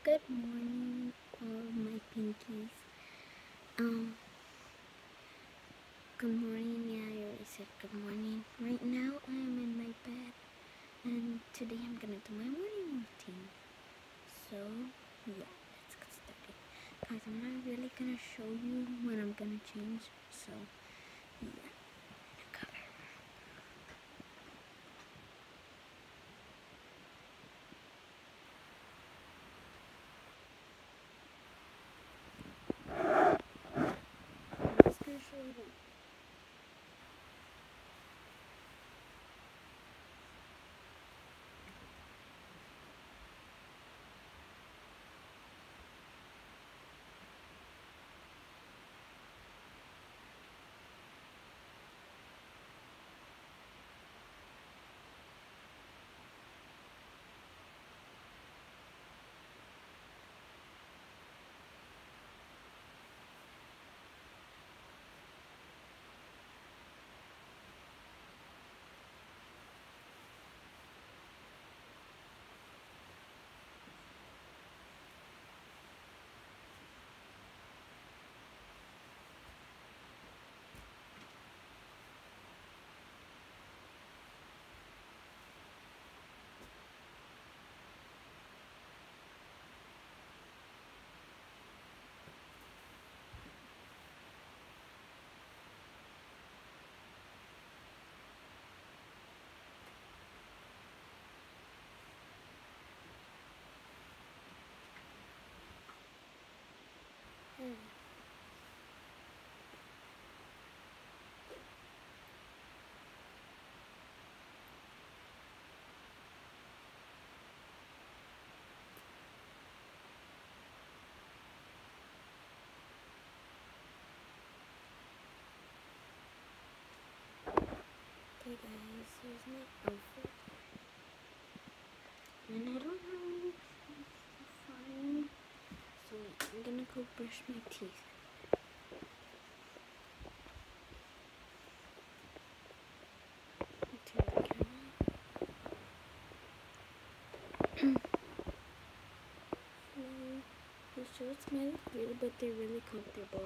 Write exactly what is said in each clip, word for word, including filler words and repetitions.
Good morning, all my pinkies. Um, good morning. Yeah, I already said good morning. Right now, I am in my bed, and today I'm gonna do my morning routine. So, yeah, let's get started. Guys, I'm not really gonna show you when I'm gonna change. So, yeah, cover. I'm just gonna show you. Hmm. Okay, guys, here's my outfit, and I don't know fine. So I'm gonna go brush my teeth. Turn the camera. Mm, the shorts might look weird, but they're really comfortable.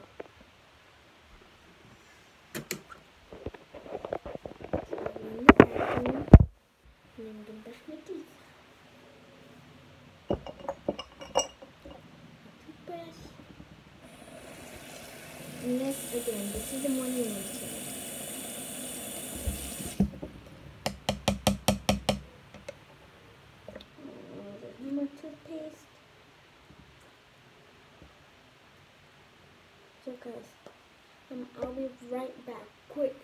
So I'm in the bathroom, and I'm gonna brush my teeth. Toothbrush. And this, again, this is the morning routine. Oh, there's no more toothpaste. So guys, um, I'll be right back. Quick.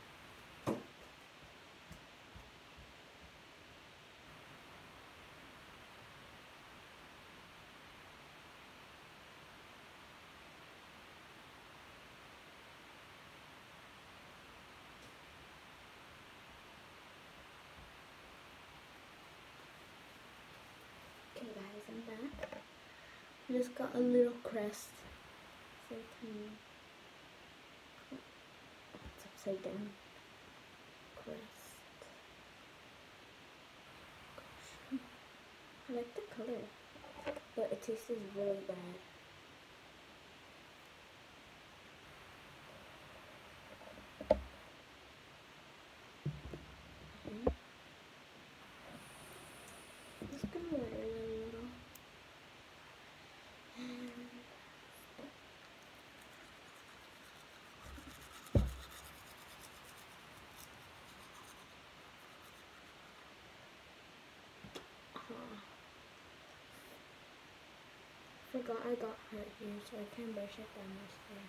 Okay guys, I'm back. I just got a little crest. So tiny. It's upside down. Crest. Gosh. I like the color, but it tastes really bad. Mhm. Just gonna water it a little. And uh, forgot I got hurt here, so I can't brush it that much there.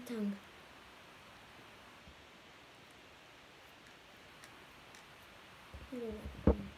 tongue. You don't like it.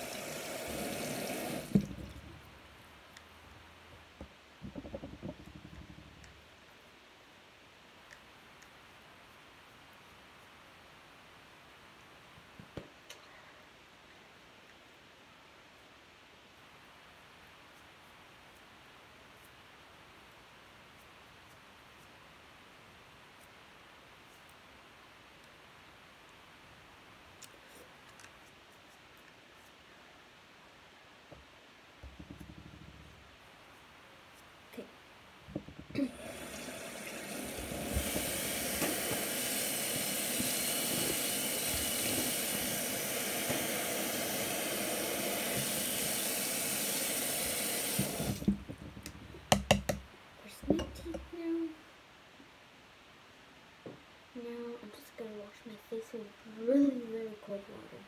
Wash my face with really, really cold water.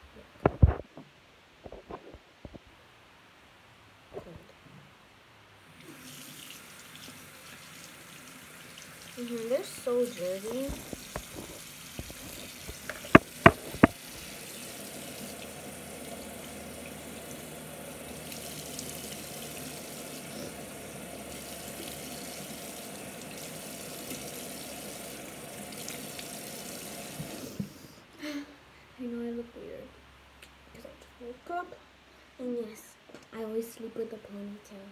Cold. Mm-hmm, they're so dirty. I know I look weird because I just woke up, and yes, I always sleep with a ponytail.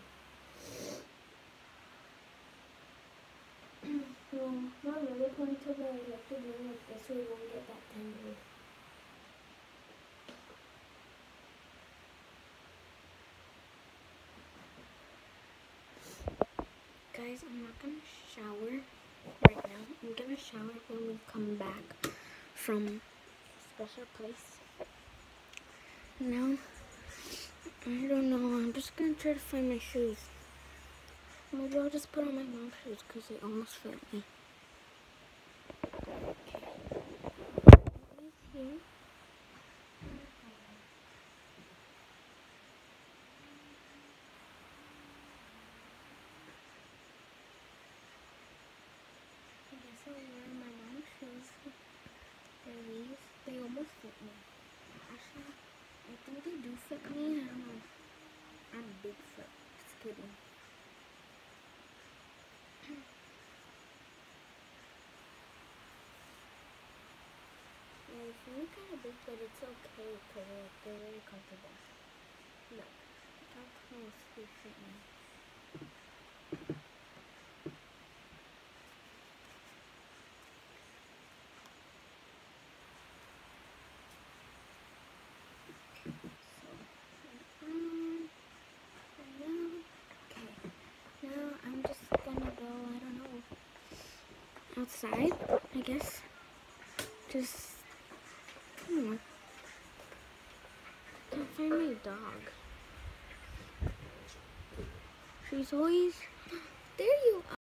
Well, not really a ponytail, but I like to do it like this so it won't get that tangled. Guys, I'm not gonna shower right now. I'm gonna shower when we come back from special place. Now, I don't know, I'm just gonna try to find my shoes. Maybe I'll just put on my mom's shoes because they almost fit me. Okay. Here. I guess I'll wear my mom's shoes. They're these. They almost fit me. Actually, I think they do fit me. I don't know. I'm Bigfoot. Just kidding. Yeah, they feel kind of big, but it's okay because like, they're very comfortable. Look, look how close they fit me. Outside, I guess. Just, I don't know. Can't find my dog. She's always, there you